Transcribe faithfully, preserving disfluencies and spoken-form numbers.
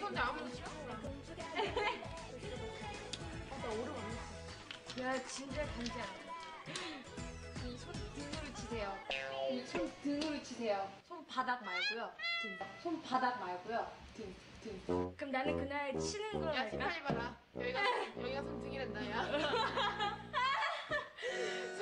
손질 아무도 싫어. 나 오래 왔네. 야, 진짜 간지 않아. 이 손 등으로 치세요. 이 손 등으로 치세요. 손바닥 말고요. 등. 손바닥 말고요. 등, 등. 그럼 나는 그날 치는 걸 야, 할까? 지팡이 봐라. 여기가, 여기가 손등이란다, 야.